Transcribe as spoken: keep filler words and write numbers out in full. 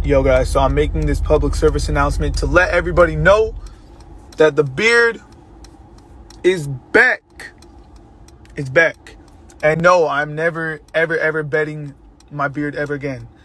Yo guys, so I'm making this public service announcement to let everybody know that the beard is back. It's back. And no, I'm never, ever, ever betting my beard ever again.